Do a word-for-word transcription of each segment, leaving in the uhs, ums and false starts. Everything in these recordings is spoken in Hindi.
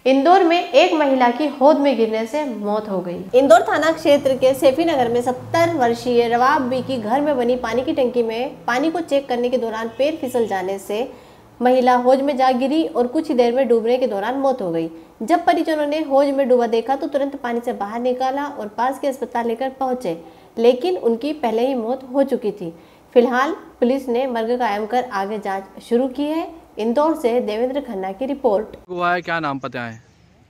इंदौर में एक महिला की हौद में गिरने से मौत हो गई। इंदौर थाना क्षेत्र के सेफी नगर में सत्तर वर्षीय रवाब बी की घर में बनी पानी की टंकी में पानी को चेक करने के दौरान पैर फिसल जाने से महिला हौज में जा गिरी और कुछ ही देर में डूबने के दौरान मौत हो गई। जब परिजनों ने हौज में डूबा देखा तो तुरंत पानी से बाहर निकाला और पास के अस्पताल लेकर पहुंचे, लेकिन उनकी पहले ही मौत हो चुकी थी। फिलहाल पुलिस ने मर्ग कायम कर आगे जांच शुरू की है। इंदौर से देवेंद्र खन्ना की रिपोर्ट। हुआ है, क्या नाम पता है?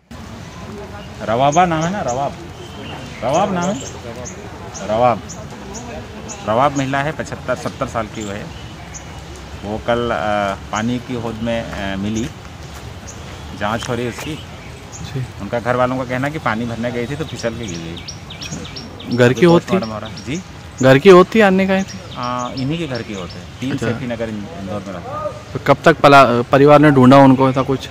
रवाबा नाम है ना, रवाब रवाब नाम है, रवाब रवाब महिला है, पचहत्तर सत्तर साल की वो है। वो कल आ, पानी की हौद में आ, मिली, जांच हो रही है उसकी। उनका घर वालों का कहना है कि पानी भरने गई थी तो फिसल के गिर गई। घर की होती जी घर की होती है, अन्य कहीं थी? आ, इन्हीं के घर की होते हैं। तीन अच्छा। सेफी नगर इंदौर में रहता है। तो कब तक पला, परिवार ने ढूंढा उनको, ऐसा कुछ?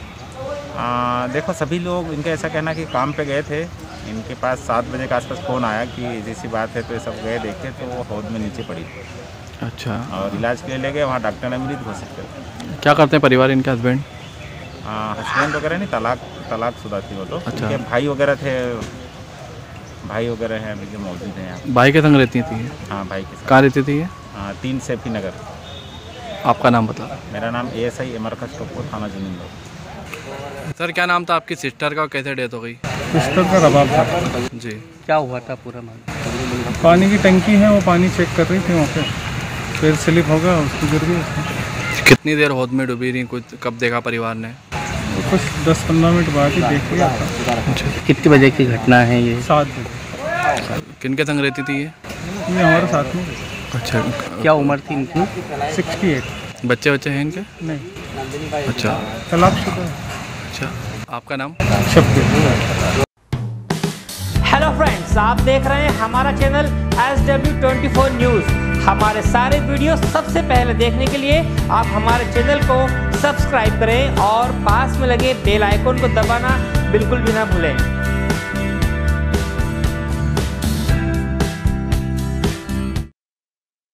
आ, देखो सभी लोग, इनका ऐसा कहना कि काम पे गए थे, इनके पास सात बजे के आसपास फ़ोन आया कि जैसी बात है, तो ये सब गए देखे तो वो हौद में नीचे पड़ी थी। अच्छा। और इलाज के लिए ले गए, वहाँ डॉक्टर ने मृत घोषित कर दिया। क्या करते हैं परिवार इनके हस्बैंड? हस्बैंड वगैरह नहीं, तलाक तलाक शुदा थी वो तो। अच्छा। उनके भाई वगैरह थे, भाई वगैरह हैं अभी जो मौजूद हैं यहाँ। भाई के संग रहती थी? हाँ, भाई के साथ। कहाँ रहती थी ये? हाँ, तीन सेफी नगर। आपका नाम बता। मेरा नाम ए एस आई अमरकश टोपो, थाना जिंदौर। सर, क्या नाम था आपकी सिस्टर का और कैसे डेथ हो गई? सिस्टर का रबाब था जी। क्या हुआ था पूरा मामला? पानी की टंकी है, वो पानी चेक कर रही थी वहाँ पे, फिर स्लिप हो गया, उसको गिर गई। कितनी देर हौद में डूबी रही, कुछ कब देखा परिवार ने? कुछ दस पंद्रह मिनट बाद ही देख लिया था। कितने बजे की घटना है ये? सात बजे। किनके संग रहती थी ये? ये हमारे साथ में। अच्छा। क्या उम्र थी इनकी? Sixty eight. बच्चे बच्चे हैं इनके? नहीं। अच्छा। तलाकशुदा है। अच्छा, आपका नाम? शब्द। हेलो फ्रेंड्स, आप देख रहे हैं हमारा channel S W twenty four news. हमारे सारे वीडियो सबसे पहले देखने के लिए आप हमारे चैनल को सब्सक्राइब करें और पास में लगे बेल आइकन को दबाना बिल्कुल भी ना भूलें।